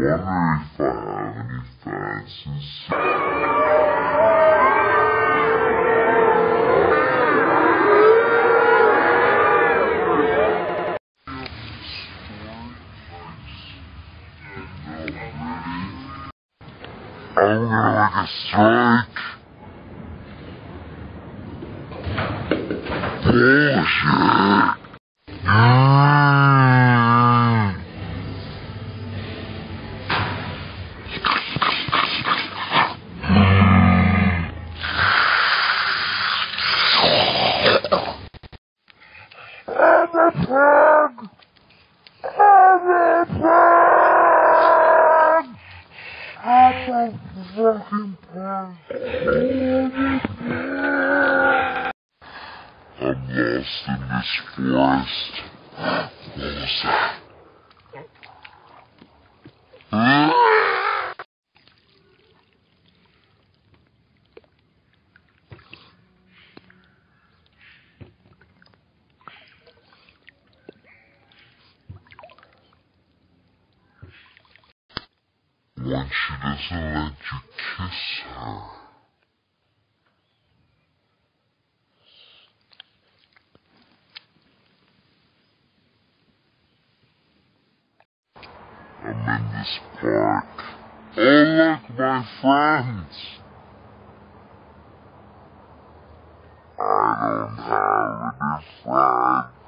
I'm gonna make a strike. Bullshit. I'm a pig! I'm a pig! I'm a fucking pig! I'm lost in this forest. What was that? When she doesn't let you kiss her. I'm in this park. Oh look, my friends! I don't have any friends.